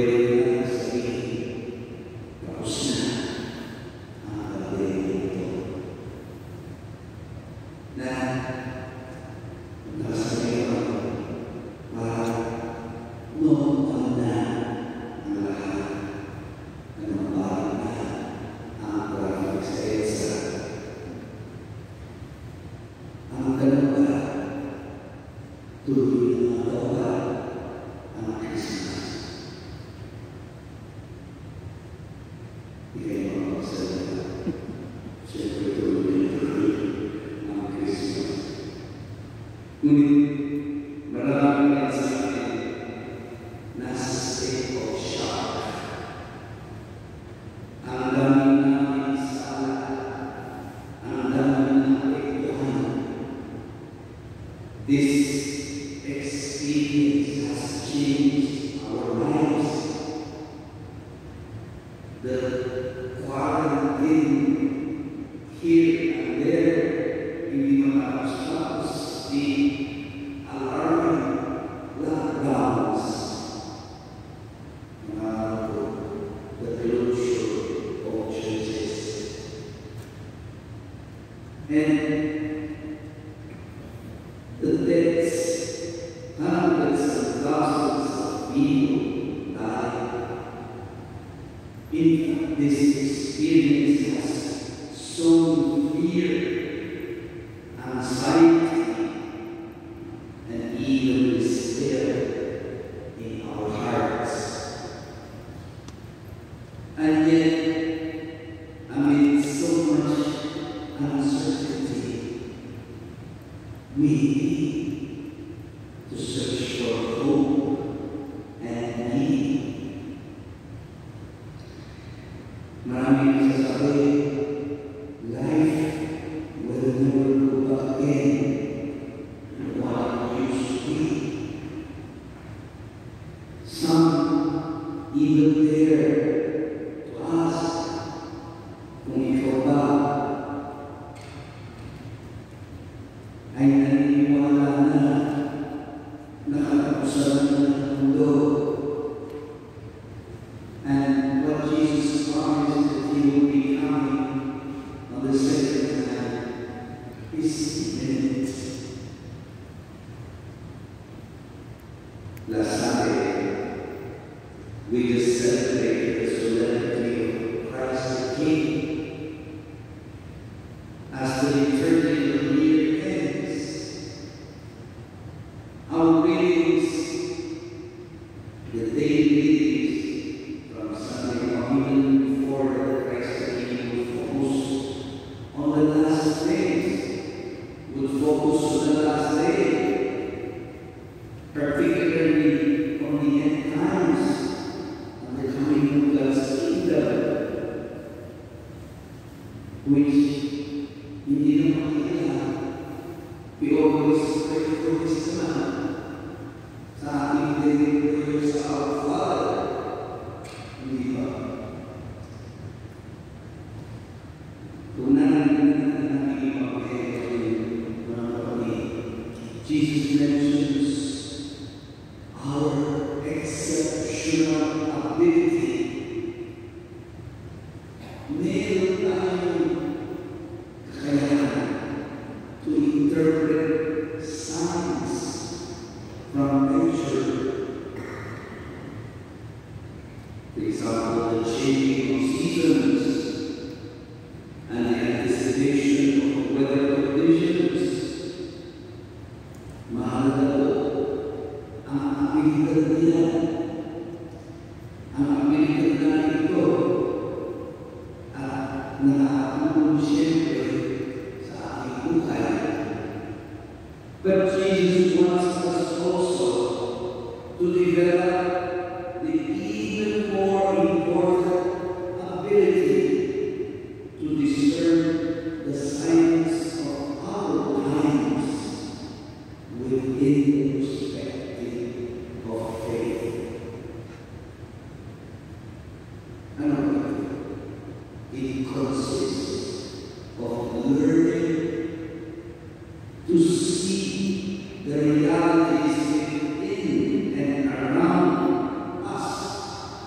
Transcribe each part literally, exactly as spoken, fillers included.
the realities within and around us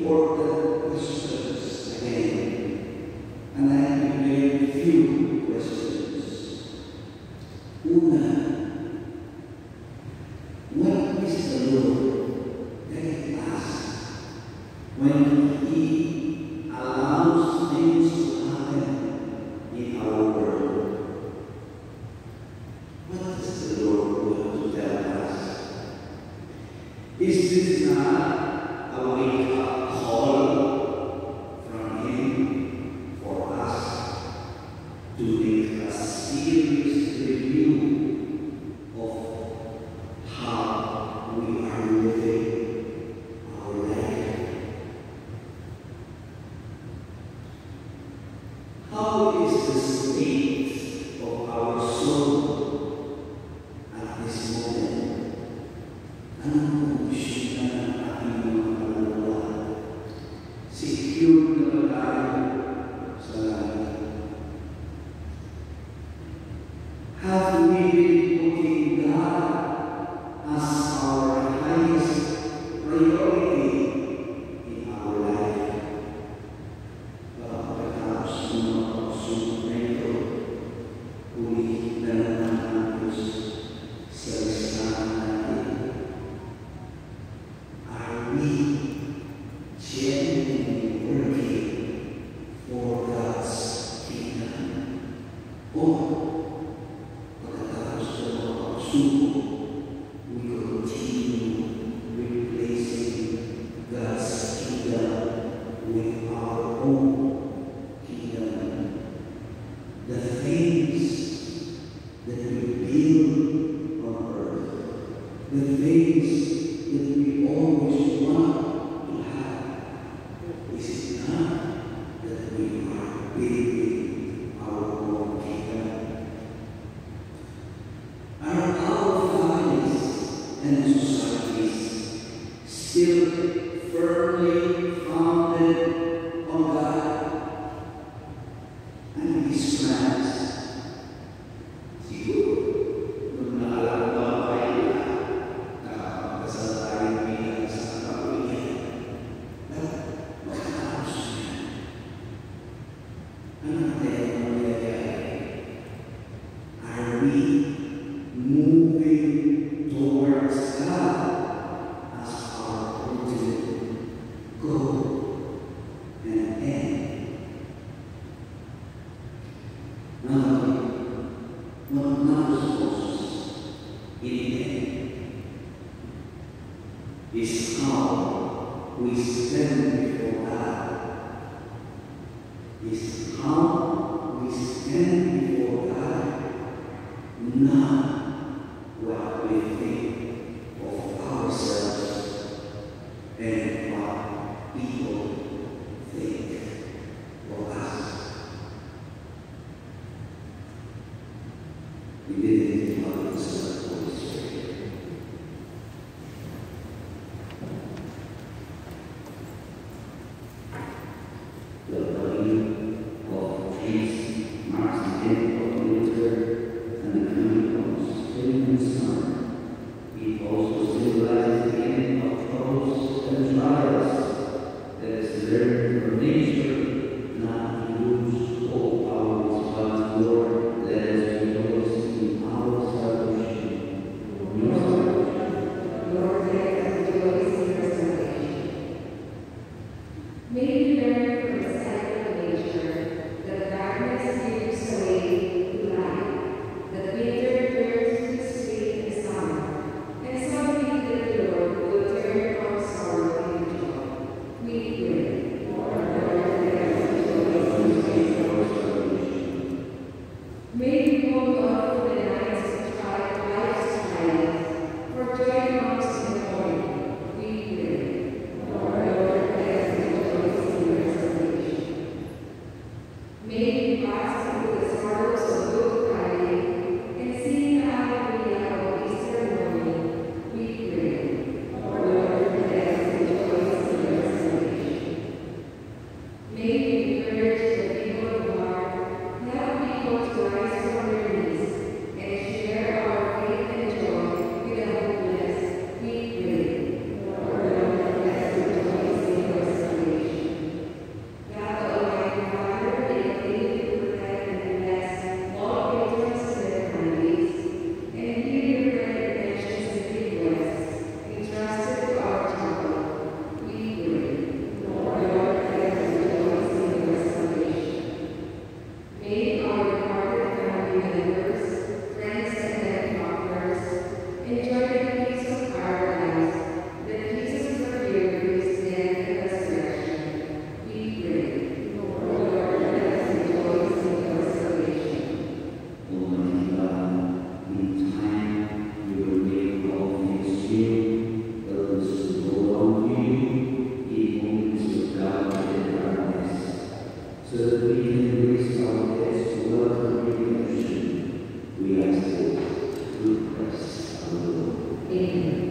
important questions again, and I have prepared a few questions. Una, what is the Lord telling us when He allows things to happen in our world? What does the Lord want to tell us? Is this not a wake-up call from Him for us to make a serious review of how we are living our life? How is the state of our soul at this moment? Anong kondisyon na ng ating mga kaluluwa? Secure na ba tayo sa langit? Have we been putting God as our highest priority in our life? Baka pagkatapos ng mga pagsunod na ito, ulitin na naman ang Diyos sa listahan natin. Are we genuinely working for God's kingdom? Or pagkatapos ng mga pagsubok, we continue replacing God's kingdom with our own kingdom? The things that we build on earth, the things that we always want to have, is it not that we are building our own kingdom? Are our families and societies still firmly founded on God and His plans? Siguro, nung naalala ko ang kayo na kasal tayo bilang isang kapamilya, magkatapos na yan. Ano natin ang mangyayari? Are we moving towards God as our ultimate goal and end? Now, what matters most in the end is how we stand before God, is how we stand before God, not what we think of ourselves and what people think of us. We didn't find the Holy Spirit. The body of Jesus marks the end of winter and the coming of spring and summer. It also symbolizes the end of troubles and trials. That is learned from nature, not to lose all our response. Lord, let us rejoice in our salvation. Your salvation. Lord, let us rejoice in your salvation. May we learn from the cycle of nature that darkness gives away to light, that winter turns to spring and summer, and someday that the Lord will turn our sorrow into joy. We pray. Lord, let us rejoice in your salvation. May we hold on to the nights of tri- life's trials, for joy comes in the morning. We pray. Lord, let us rejoice in your Amen.